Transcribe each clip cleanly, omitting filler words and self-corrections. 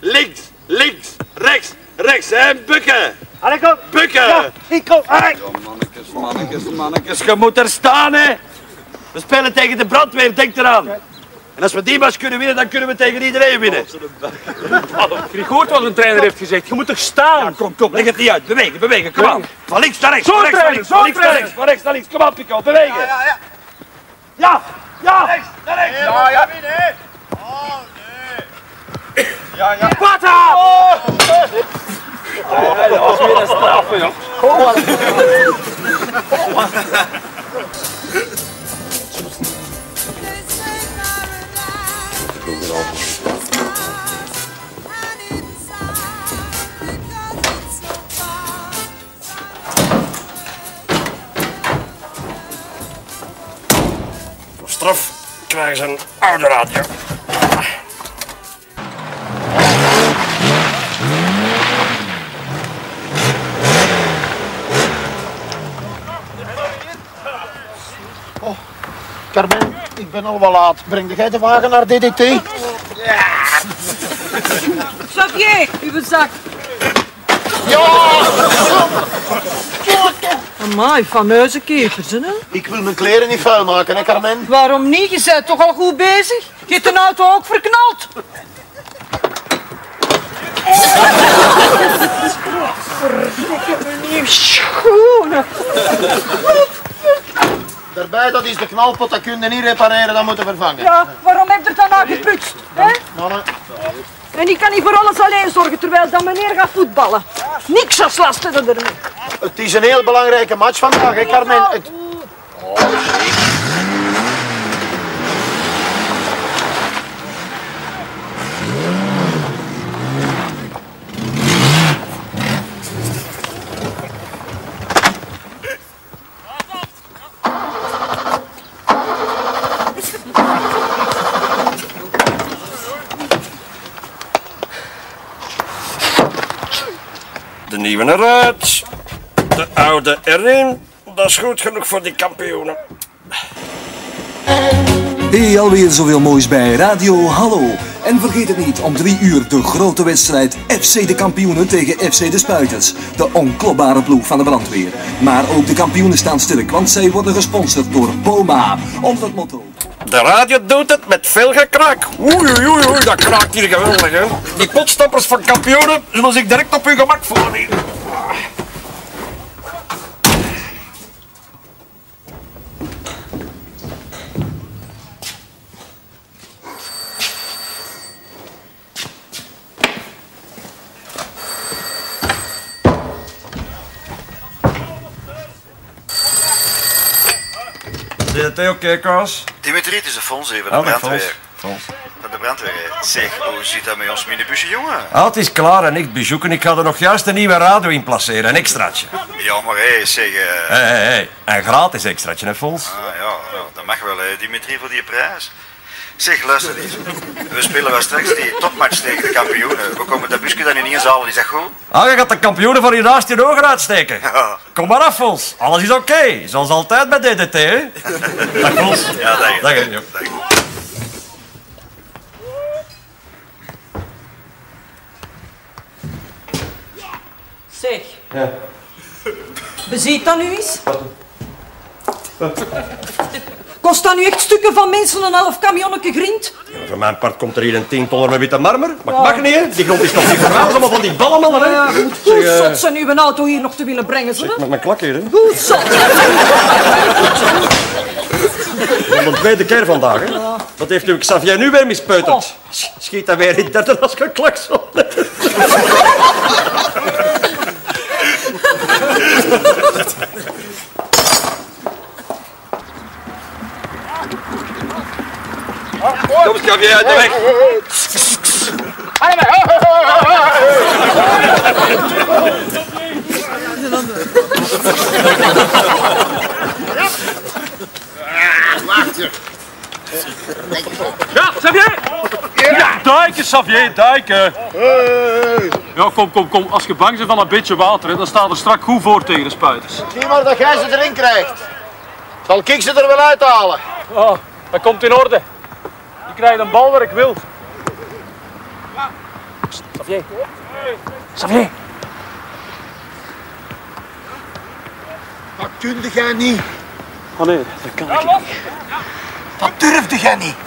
links, links, rechts, rechts en bukken. Allee, kom. Bukken. Ja, ik kom. Allee. Mannekes, je moet er staan, hè. We spelen tegen de brandweer, denk eraan. En als we die match kunnen winnen, dan kunnen we tegen iedereen winnen. Je hoort wat een trainer heeft gezegd. Je moet er staan. Ja, kom, leg het niet uit. Bewegen, kom aan. Van links naar rechts, Zo, van rechts naar trainer, links, van links naar rechts, van rechts naar links. Kom aan, Pico, bewegen. Ja. Rechts, naar rechts. Ja. Oh, nee. Ja. Pata! Dat was weer een straffe, joh. Voor straf krijgen ze een oude radio. Carmen, ik ben al wel laat. Breng jij de wagen naar DDT? Xavier, uw zak. Ja! Amai, fameuze kepers, hè? Ik wil mijn kleren niet vuil maken, hè Carmen? Waarom niet? Je bent toch al goed bezig? Je hebt een auto ook verknald. Verdikke schoenen. Daarbij, dat is de knalpot, dat kun je niet repareren, dat moeten vervangen. Ja, waarom heb je er dan aan geputst? Hè? Mannen, En ik kan niet voor alles alleen zorgen terwijl dan meneer gaat voetballen. Niks als lasten ermee. het is een heel belangrijke match vandaag, hè Carmen? De nieuwe eruit. De oude erin. Dat is goed genoeg voor die kampioenen. Hey, alweer zoveel moois bij Radio Hallo. En vergeet het niet, om 3 uur de grote wedstrijd FC de Kampioenen tegen FC de Spuiters. De onklopbare ploeg van de brandweer. Maar ook de kampioenen staan sterk, want zij worden gesponsord door Boma. Onder het motto... De radio doet het met veel gekrak. Oei, dat kraakt hier geweldig, hè. Die potstappers van kampioenen zullen zich direct op hun gemak voelen hier. DDT oké, Kaas? Dimitri, het is de Fons even, Ah, de met brandweer. Fons. Van de brandweer. Zeg, hoe zit dat met ons minibusje, jongen? Ah, het is klaar en echt bezoeken. Ik ga er nog juist een nieuwe radio in placeren, een extraatje. Ja, maar hé, zeg... Hé, een gratis extraatje, hè, Fons? ja, dat mag wel, hè, Dimitri, voor die prijs. Zeg, luister eens. We spelen wel straks die topmatch tegen de kampioenen. We komen dat busje dan ineens halen, is dat goed? Ah, je gaat de kampioenen van hiernaast je ogen uitsteken. Ja. Kom maar af, Fons. Alles is oké. Zoals altijd bij DDT, hè? Dag, Fons. Ja, dag. Dag, hè, Dag. Zeg. Ja. Beziet dat nu eens? Kost dat nu echt stukken van mensen een half camionnetje grind? Ja, voor mijn part komt er hier een 10 toller met witte marmer. Maar ik mag niet, hè? Die grond is nog niet verhaald. Allemaal van die ballenmannen, hè? Ja, goed. Hoe zot ze nu een auto hier nog te willen brengen, ze? Met mijn klak hier, hè? Hoe zot. Van de tweede keer vandaag, hè? Wat heeft uw Xavier nu weer mispeuterd? Schiet hij weer in derde als geklakson. Kom, Xavier, uit de weg. Ja, Xavier! Ja, duiken, Xavier, duiken. Ja, kom. Als je bang bent van een beetje water, hè, dan staat er strak goed voor tegen de spuiters. zie maar dat jij ze erin krijgt. Zal ik ze er wel uithalen? Oh, dat komt in orde. Je krijgt een bal waar ik wil. Xavier. Xavier. Dat kunde jij niet. Oh nee, dat kan ik niet. Dat durfde jij niet.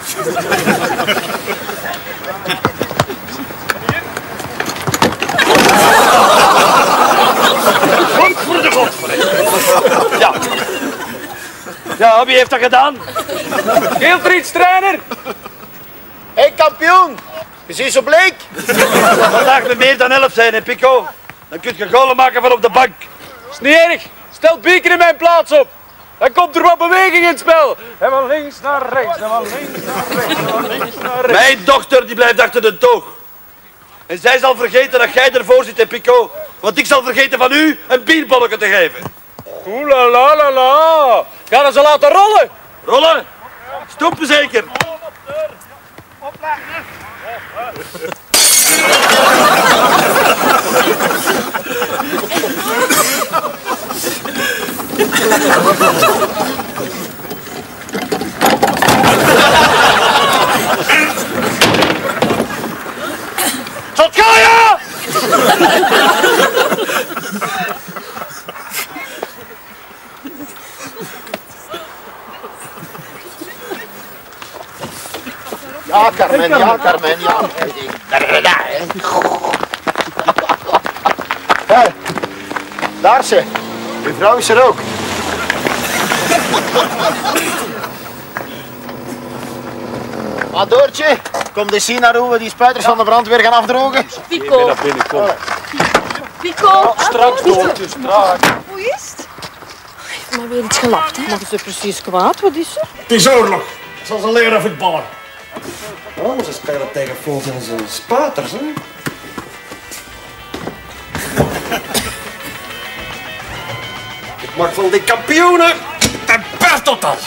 Ja. Ja, wie heeft dat gedaan? Geelfrieds, trainer. Hé, kampioen. Je ziet zo bleek. Vandaag met meer dan 11 zijn, hè, Pico. Dan kun je golen maken van op de bank. Is niet erg. Stel Bieker in mijn plaats op. Dan komt er wat beweging in het spel. En van links naar rechts, en van links naar rechts, en van links naar rechts. Mijn dochter die blijft achter de toog. En zij zal vergeten dat jij ervoor zit, hè, Pico. Want ik zal vergeten van u een bierbolletje te geven. Oeh la la la la. Ga dan ze laten rollen. Rollen? Stoppen zeker. Tot ga je! Ja, Carmen, ja, Carmen, ja. Hé, daar ze. Uw vrouw is er ook. Ah, Doortje, kom eens zien naar hoe we die spuiters van de brandweer gaan afdrogen. Pico. Naar binnen, kom. Pico. Straks, Doortje, straks. Hoe is het? Heeft maar weer iets gelapt, hè? Maar is er precies kwaad? Wat is er? Het is oorlog. Zoals ze leren voetballen. Oh, ze spelen tegen volgens zijn spaters, hè? Ik mag van die kampioenen ten best tot dat.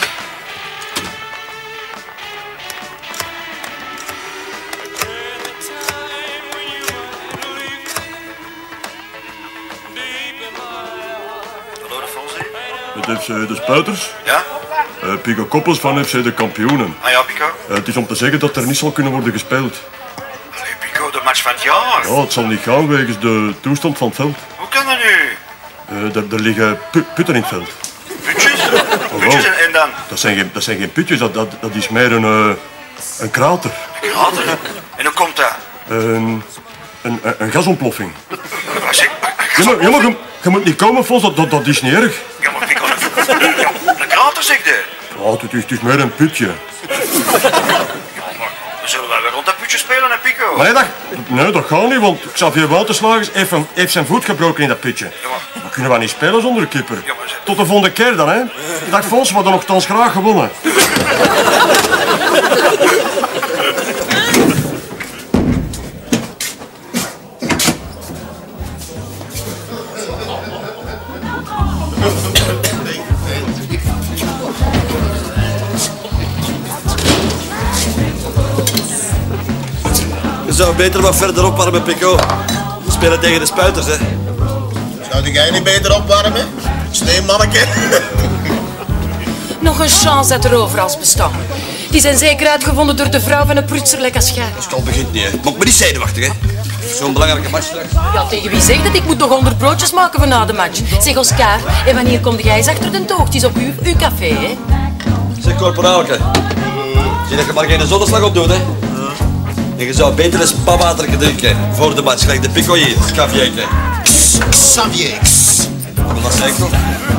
Hallo, de Fonsi. Met FC de Spuiters. Ja? Pico Koppels van FC de Kampioenen. Ah ja, Pico. Het is om te zeggen dat er niet zal kunnen worden gespeeld. Allee, Pico, de match van het jaar. Ja, het zal niet gaan wegens de toestand van het veld. Hoe kan dat nu? Er liggen putten in het veld. Putjes? Putjes en dan? Dat zijn geen putjes, dat is meer een krater. Krater? En hoe komt dat? Een gasontploffing. Wat zeg? Ja, maar je moet niet komen, Fons, dat is niet erg. Ja, maar Pico, een krater zeg je. Ja, het is meer een putje. Dan zullen wij weer rond dat putje spelen, hè, Pico? Nee, dat gaat niet, want Xavier Wouterslagers heeft zijn voet gebroken in dat putje. Ja, maar... We kunnen wel niet spelen zonder kipper. Ja, maar... Tot de volgende keer dan, hè. Dag Fons, we hadden nogthans graag gewonnen. Je zou beter wat verder opwarmen, Pico. We spelen tegen de Spuiters, hè. Zou jij niet beter opwarmen? Sneeuwmanneke. Nog een chance dat er overal bestaan. Die zijn zeker uitgevonden door de vrouw van een prutser lekker als jij. Het al begint niet, hè. Maak me niet zenuwachtig, hè. Zo'n belangrijke match straks. Ja, tegen wie zegt dat? Ik moet nog 100 broodjes maken voor na de match. Zeg Oscar, en wanneer kom jij eens achter de toogtjes op uw café, hè? Zeg, corporaalke. Zie dat je maar geen zonneslag op doet, hè. En je zou beter eens pawater drinken voor de match. Gelijk de Pico hier, Xavierke. Xavier. Wat zeg ik toch?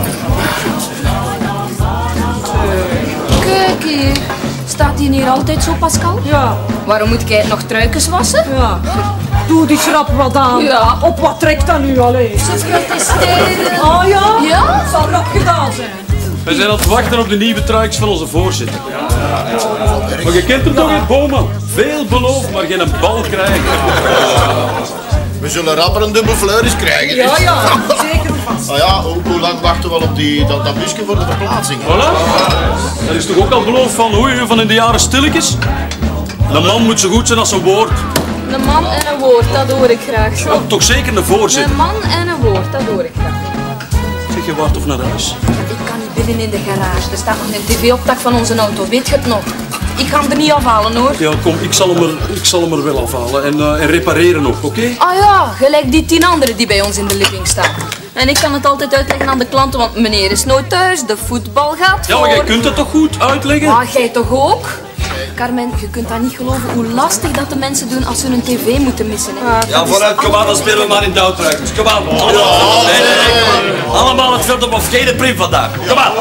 Kijk hier. Staat die hier altijd zo, Pascal? Ja. Waarom moet jij nog truikens wassen? Ja. Doe die schrap wat aan. Ja. Op wat trekt dat nu alleen? Ze protesteren. Oh ja? Ja? Het zal rap gedaan zijn. We zijn aan het wachten op de nieuwe truikens van onze voorzitter. Maar je kent hem toch, in Boma? Veel beloofd, maar geen bal krijgen. We zullen rapper een dubbel fleuris krijgen. Ja, ja. Zeker vast. Nou ja, hoe lang wachten we al op dat busje voor de verplaatsing? Voilà. Dat is toch ook al beloofd van van in de jaren stilletjes? Een man moet zo goed zijn als zijn woord. Een man en een woord, dat hoor ik graag. Ja, toch zeker een voorzitter. Een man en een woord, dat hoor ik graag. Zeg je wacht of naar huis? Ik kan niet binnen in de garage. Er staat nog een tv-optak van onze auto. Weet je het nog? Ik ga hem er niet afhalen, hoor. Ja, kom, ik zal hem er wel afhalen en repareren ook, oké? Ah ja, gelijk die 10 anderen die bij ons in de living staan. En ik kan het altijd uitleggen aan de klanten, want meneer is nooit thuis, de voetbal gaat Ja, voor. maar jij kunt het toch goed uitleggen? Maar jij toch ook? Carmen, je kunt dat niet geloven hoe lastig dat de mensen doen als ze hun tv moeten missen. Hè. Ja, vooruit, kom aan, dan spelen we maar in touwtruikers. Kom aan. Allemaal. Nee. Allemaal het veld op of geen prim vandaag. Kom aan.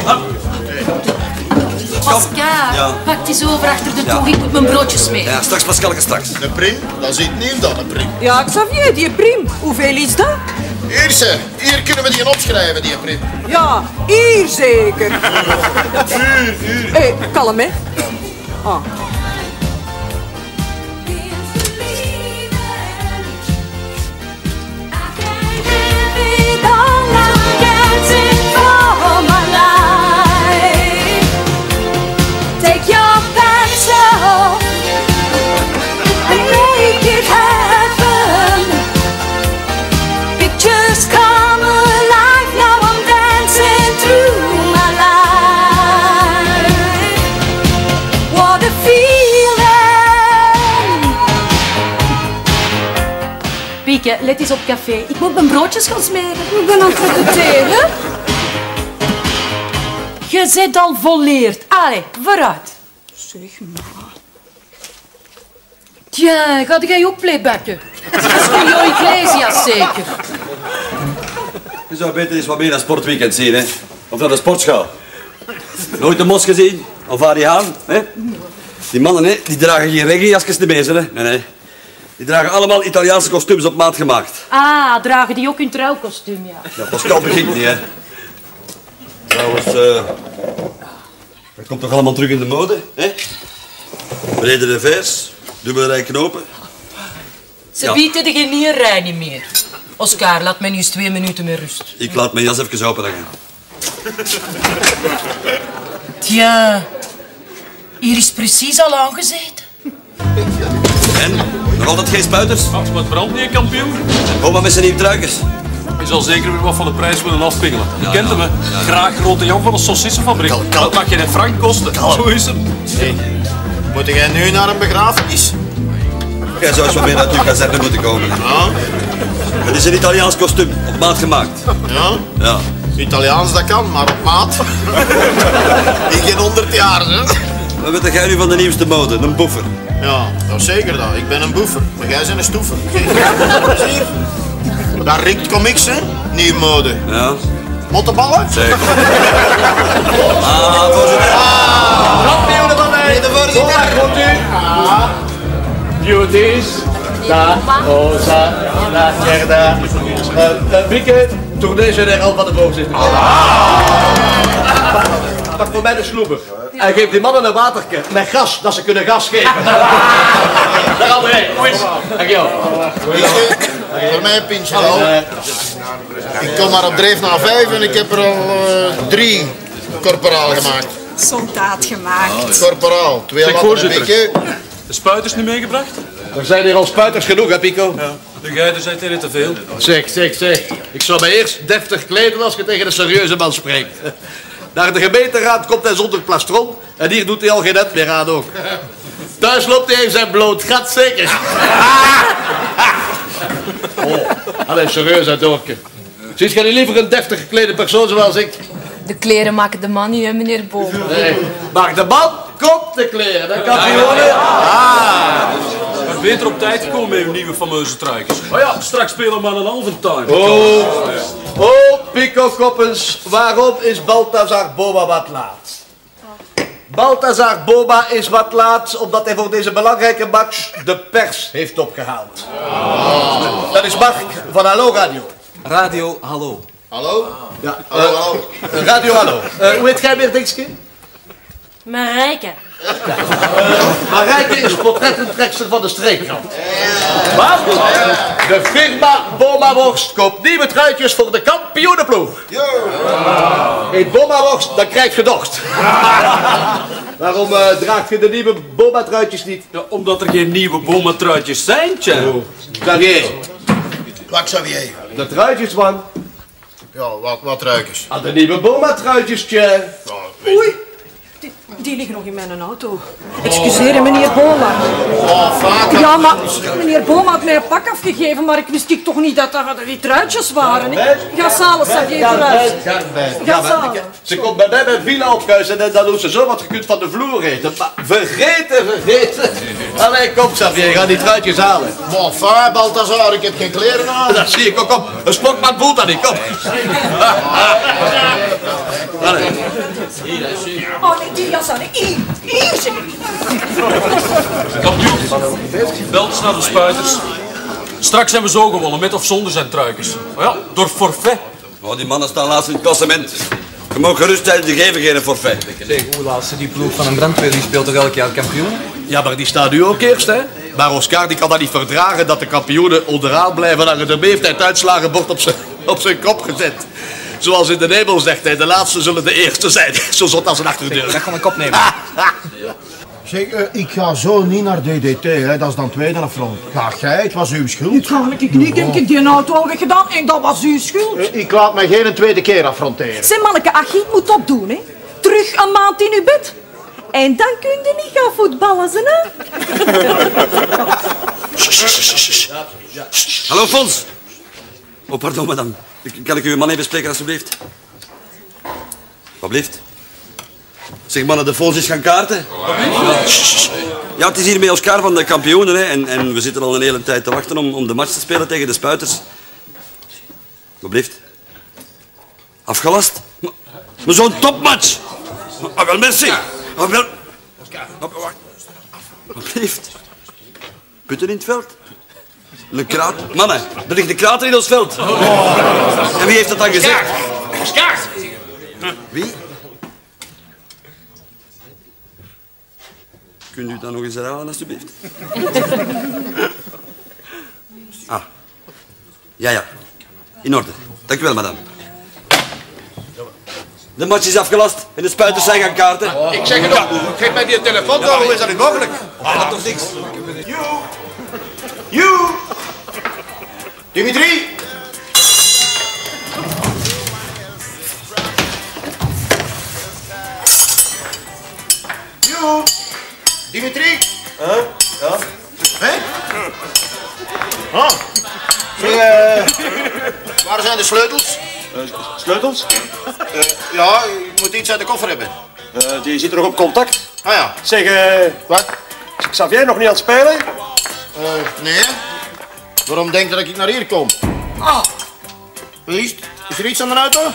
Pascal, pak die zo over achter de toog, ik moet mijn broodjes mee. Ja, straks Pascalke, straks. Een prim? Dat zit niet dan, een prim. Ja, Xavier, die prim. Hoeveel is dat? Hier kunnen we die opschrijven, die prim. Ja, hier zeker. Hé, kalm, hè. Ah. Pieke, let eens op café. Ik moet mijn broodjes gaan smeren. Ik ben aan het repeteren. Je zit al volleerd. Allee, vooruit. Zeg maar. Tja, ga jij ook playbacken? Dat is Julio Iglesias zeker. Je zou beter eens wat meer naar sportweekend zien, hè. Of naar de sportschool. Nooit de mos gezien? Of waar die haan, hè? Die mannen, hè, die dragen geen regenjasjes te bezen, hè. Nee. Die dragen allemaal Italiaanse kostuums op maat gemaakt. Ah, dragen die ook hun trouwkostuum, ja. Ja, Pascal begint niet, hè. Trouwens, dat komt toch allemaal terug in de mode, hè? Brede revers, dubbele rij knopen. Ze bieden er geen rij niet meer. Oscar, laat mij nu eens 2 minuten met rust. Ik laat mijn jas even open hangen. Tja, hier is precies al aangezeten. En? Nog altijd geen spuiters? Wat brandt niet, kampioen? Kom maar met zijn nieuwe truikers. Je zal zeker weer wat van de prijs willen afpingelen. Je kent hem, hè? Graag grote Jan van de saucissenfabriek. Dat mag je een frank kosten. Zo is het. Hey, moet jij nu naar een begrafenis? Jij zou zo meer uit uw kazerne moeten komen. Ja. Het is een Italiaans kostuum, op maat gemaakt. Ja? Ja. Italiaans dat kan, maar op maat. In geen 100 jaar, hè? Wat weet jij nu van de nieuwste mode? Een boefer. Ja, dat is zeker dat. Ik ben een boefer, maar jij bent een stoefer. Zie je? Dat riekt comics, hè? Nieuwe mode. Ja. Mottenballen? Zeker. Voorzitter. Kampioenen van mij. De voorzitter. Komt u? Beauties. Da, Rosa, La Gerda. Bieke, tournee-generaal van de voorzitter. Pak voor mij de sloeber. En geef die mannen een waterke met gas, dat ze kunnen gas geven. Dag André, hoe is het? Dank jou. Voor mij een pintje. Ik kom maar op dreef naar 5 en ik heb er al 3 korporaal gemaakt. Soldaat gemaakt. Korporaal, 2 latten een beetje. De spuiters niet meegebracht? Er zijn hier al spuiters genoeg, hè Pico? Ja. De geiten zijn er te veel. Zeg. Ik zou me eerst deftig kleden als je tegen een serieuze man spreekt. Naar de gemeenteraad komt hij zonder plastron en hier doet hij al geen net meer aan ook. Thuis loopt hij in zijn bloot gat zeker. Allee, serieus uit Doorke. Ziet jij niet liever een deftig geklede persoon zoals ik? De kleren maken de man niet, hè, meneer Boom. Nee, maar de man komt de kleren, dat kan hij horen. Maar beter op tijd gekomen met uw nieuwe fameuze truikjes. Oh ja, straks spelen we maar een halve time. Oh, Pico Koppens, waarom is Balthazar Boma wat laat? Balthazar Boma is wat laat omdat hij voor deze belangrijke match de pers heeft opgehaald. Dat is Mark van Hallo Radio. Radio Hallo. Hallo? Ja, Hallo. Radio Hallo. Hoe heet jij weer, Dingske? Marijke. Marijke is portrettentrekster van de streekkrant. Maar de firma Boma Worst koopt nieuwe truitjes voor de kampioenenploeg. Eet Boma Worst, dan krijg je dorst. Waarom draagt je de nieuwe Boma truitjes niet? Ja, omdat er geen nieuwe Boma-truitjes zijn, tja. Xavier. Wat Xavier? De truitjes, man. Ja, wat ruikers? Ah, de nieuwe Boma truitjes, tja. Oei. Die liggen nog in mijn auto. Excuseer, meneer Boma. Ja, maar meneer Boma had mij een pak afgegeven, maar ik wist toch niet dat dat die truitjes waren. Ga zalen, Xavier, vooruit. Ga zalen. Ze komt bij mij met villa op huis en dan doet ze zo wat je kunt van de vloer eten. Maar vergeten. Allee, kom Xavier, ga die truitjes halen. Maar fijn, Balthazar, ik heb geen kleren aan. Dat zie ik ook, kom. Een sportman voelt dat niet, kom. Allee. Oh nee, die jas aan. Hier zeg ik. Kampioen, belt eens naar de spuiters. Straks hebben we zo gewonnen, met of zonder zijn truikens. Maar ja, door forfait. Oh, die mannen staan laatst in het klassement. Je mag gerust tijdens de geven geen forfait. Zeg, hoe laatste die ploeg van een brandweer, die speelt toch elk jaar kampioen? Ja, maar die staat nu ook eerst, hè? Maar Oscar die kan dat niet verdragen dat de kampioenen onderaan blijven hangen. De heeft hij het uitslagenbord op zijn kop gezet. Zoals in de Nebel zegt hij, de laatste zullen de eerste zijn. Zo zot als een achterdeur. Dat kan ik opnemen. Zeg, ik ga zo niet naar DDT, hè. Dat is dan tweede afrond. Ga jij, het was uw schuld. Ik ga niet, ik heb die auto al weggedaan en dat was uw schuld. Ik laat mij geen tweede keer affronteren. Zeg manneke, Achiet moet dat doen, hè. Terug een maand in uw bed. En dan kun je niet gaan voetballen, hè. Hallo, Fons. Oh, pardon, madame. Kan ik uw man even spreken, alsjeblieft? Wat blieft? Zeg, mannen, de Fons is gaan kaarten. Ja, het is hier met Oscar van de kampioenen, hè. En we zitten al een hele tijd te wachten om de match te spelen tegen de spuiters. Wat blieft? Afgelast? Maar zo'n topmatch! Ah, wel, merci. Ah, wel. Wacht. Wat blieft? Putten in het veld? Een kraat. Mannen, er ligt een krater in ons veld. En wie heeft dat dan gezegd? Oscar! Wie? Kunt u dat nog eens herhalen, alstublieft? Ah. Ja. In orde. Dank u wel, madame. De match is afgelast en de spuiters zijn gaan kaarten. Ik zeg het ook. Geef mij die telefoon door, hoe is dat niet mogelijk? Dat toch niks. You! Dimitri! You! Dimitri! Ja? Hé? Ah. Zeg, waar zijn de sleutels? Sleutels? Ja, je moet iets uit de koffer hebben. Die zit er nog op contact. Ah ja. Zeg, wat? Xavier nog niet aan het spelen? Nee. Waarom denk je dat ik naar hier kom? Ah. Is er iets aan de auto?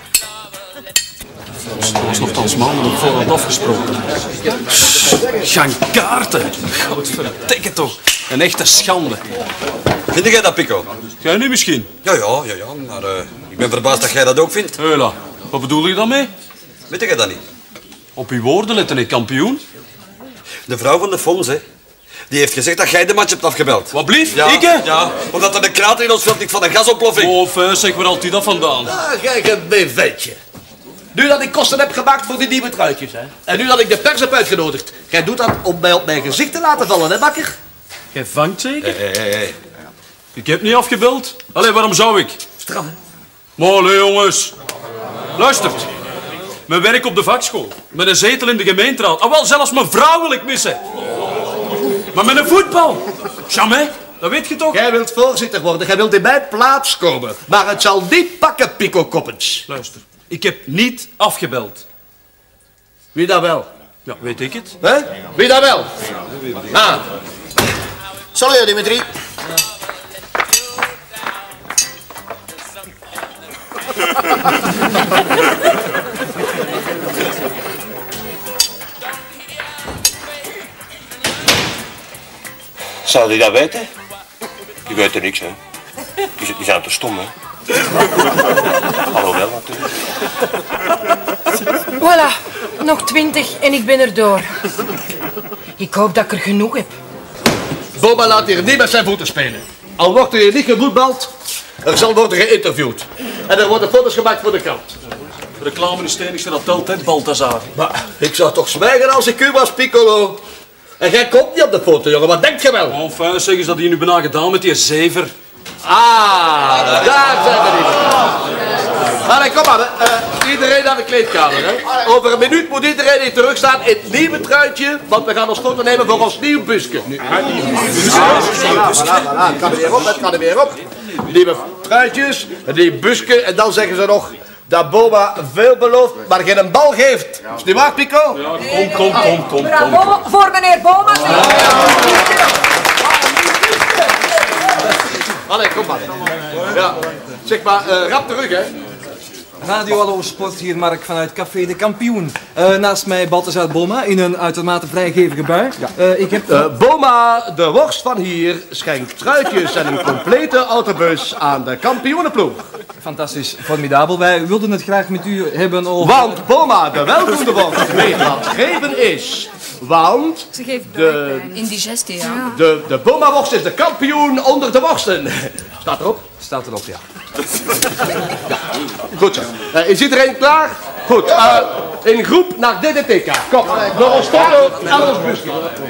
Dat is nogthans maanden op voorhand afgesproken. Gaan kaarten. Godverdikke toch. Een echte schande. Vind jij dat, Pico? Jij nu misschien? Ja, maar ik ben verbaasd dat jij dat ook vindt. Hela, wat bedoel je daarmee? Weet jij dat niet? Op uw woorden letten, ik kampioen. De vrouw van de Fons, hè. Die heeft gezegd dat jij de match hebt afgebeld. Wat blieft? Ja, Ik, hè? Ja, omdat er een krater in ons veld ligt van een gasontploffing. Oh, zeg, waar haalt hij dat vandaan? Ah, kijk, een BV'tje. Nu dat ik kosten heb gemaakt voor die nieuwe truitjes, hè. En nu dat ik de pers heb uitgenodigd. Jij doet dat om mij op mijn gezicht te laten vallen, hè, bakker? Jij vangt zeker? Hey. Ik heb niet afgebeld. Allee, waarom zou ik? Straf, hè? Maar allee, jongens. Luistert. Mijn werk op de vakschool. Met een zetel in de gemeenteraad. Ah, wel, zelfs mijn vrouw wil ik missen. Maar met een voetbal. Jamais. Dat weet je toch? Jij wilt voorzitter worden. Jij wilt in mijn plaats komen. Maar het zal niet pakken, Pico Koppens. Luister. Ik heb niet afgebeld. Wie dat wel? Ja, weet ik het. Hè? Wie dat wel? Ah. Salut, Dimitri. Zou die dat weten? Die weten niks, hè. Die zijn te stom, hè. Hallo wel, natuurlijk. Voilà, nog 20 en ik ben er door. Ik hoop dat ik er genoeg heb. Boma laat hier niet met zijn voeten spelen. Al wordt er hier niet gevoetbald, er zal worden geïnterviewd. En er worden foto's gemaakt voor de krant. Reclame is het enigste dat telt, hè, Balthazar. Maar ik zou toch zwijgen als ik u was, Piccolo. En jij komt niet op de foto, jongen. Wat denk je wel? Enfin, zeg eens dat hij nu bijna gedaan met die zever. Ah, daar zijn we niet. Allee, kom maar. Iedereen naar de kleedkamer. Hè. Over een minuut moet iedereen hier terugstaan in het nieuwe truitje, want we gaan ons foto nemen voor ons nieuw busje. Het kan er weer op, het kan er weer op. Nieuwe truitjes, een nieuw busje en dan zeggen ze nog dat Boma veel belooft, maar geen bal geeft. Is niet waar, Pico? Kom. Bravo voor meneer Boma. Allee, kom maar. Ja, zeg maar, rap terug, hè. Radio Hallo Sport, hier Mark vanuit Café de Kampioen. Naast mij Balthazar Boma in een uitermate vrijgevige bui. Ik heb... Boma, de worst van hier, schenkt truitjes en een complete autobus aan de kampioenenploeg. Fantastisch, formidabel. Wij wilden het graag met u hebben over... Want Boma, de weldoende worst, weet wat geven is. Want Ze geeft indigestie, ja. de Boma-worst is de kampioen onder de worsten. Staat erop? Staat erop, ja. Ja. Goed zo. Is iedereen klaar? Goed. In groep naar DDTK. Kom, door ons foto en ons busje.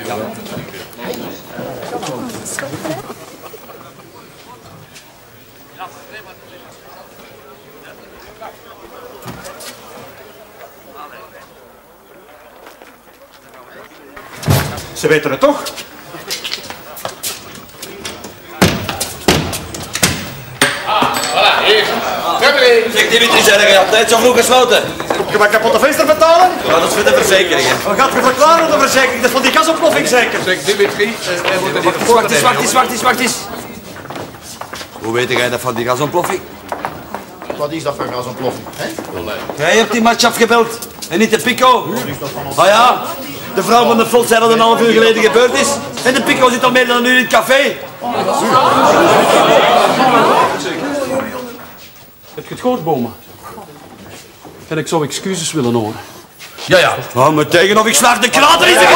Ze weten het toch? Zeg Dimitri, zijn je altijd zo vroeg gesloten? Moet je maar kapotte venster betalen? Ja, dat is voor de verzekering. Wat gaat je verklaren op de verzekering? Dat is van die gasontploffing zeker? Zeg Dimitri, wij moeten die Wacht eens. Hoe weet jij dat van die gasontploffing? Wat is dat voor gasontploffing? Jij hebt die match afgebeld en niet de Pico. Ah ja, de vrouw van de Volt zei dat een half uur geleden gebeurd is. En de Pico zit al meer dan een uur in het café. Heb je het gehoord, Boma? En ik zou excuses willen horen. Ja. Hou me tegen of ik slaag de krater in de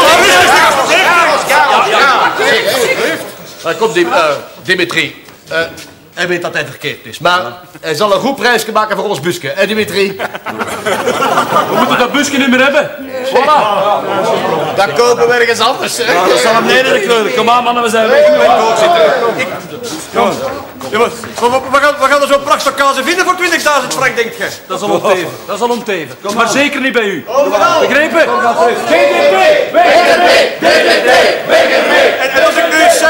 Kom, Dimitri. Hij weet dat hij verkeerd is, maar hij zal een goed prijsje maken voor ons busje. Hè, Dimitri? We moeten dat busje niet meer hebben. Voilà. Dan kopen we ergens anders, hè? Ja, dat zal hem nederig kleuren. Kom aan, mannen, we zijn weg. We gaan er zo'n prachtstokkazen vinden voor 20.000 frank, denk je? Dat is al om teven. Maar zeker niet bij u. Overal. Begrepen? DDT! En als ik nu eens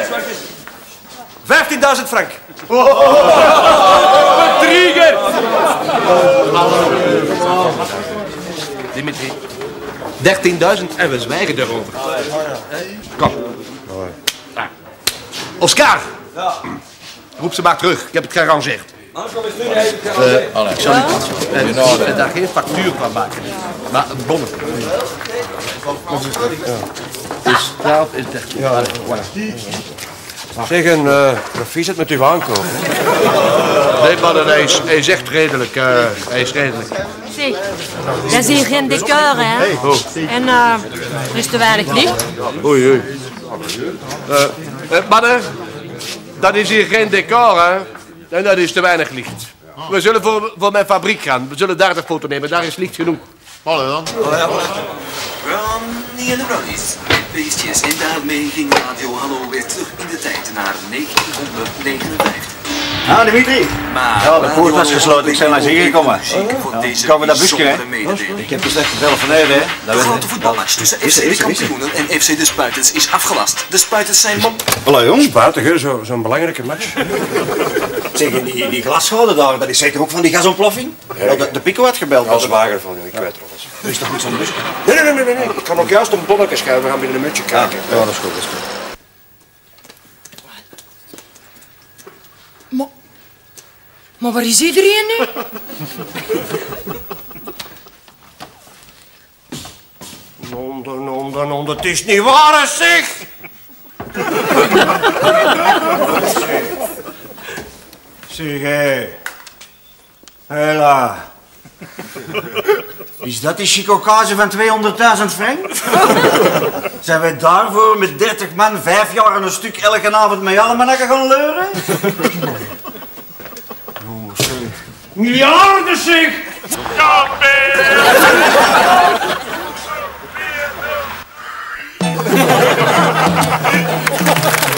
15.000 frank. Bedrieger! Dimitri, 13.000 en we zwijgen erover. Kom. Oscar! Roep ze maar terug, ik heb het gearrangeerd. Ik zal u daar geen factuur van maken, maar een bonnet. Dus 12 is 13. Ja, voilà. Zeg, een proficiat met uw aankoop. Nee, man, hij is echt redelijk. Hij is redelijk. Zeg, dat is hier geen decor, hè? En er is te weinig licht. Oei. Mannen, dat is hier geen decor, hè? En dat is te weinig licht. We zullen voor mijn fabriek gaan. We zullen daar de foto nemen. Daar is licht genoeg. Hallo dan. Ronnie en de Brownies. Beestjes en daarmee ging Radio Hallo weer terug in de tijd naar 1959. Ja, Dimitri. Ja, de poort was gesloten. Ik ben naar hier gekomen. Gaan we dat busje, hè? Ik heb dus echt getelefoneerd, hè. De grote voetbalmatch tussen FC de Kampioenen en FC de Spuitens is afgelast. De Spuitens zijn Hallo, jong. Spuitig, zo'n belangrijke match. Zeg, die glasgouden daar, dat is zeker ook van die gasontploffing? Ja, de Pico had gebeld. Dat is wager van, ik weet er alles. Dat is toch niet zo'n busje? Nee. Ik kan ook juist een bonnetje schuiven. We gaan binnen een muntje kijken. Ja, dat is goed, Maar waar is iedereen nu? Non, het is niet waar, zeg! Zeg, hé. Hela. Is dat die chicokaze van 200.000 frank? Zijn wij daarvoor met 30 man 5 jaar aan een stuk elke avond met almanakken gaan leuren? Miljarden, zeg! Ja,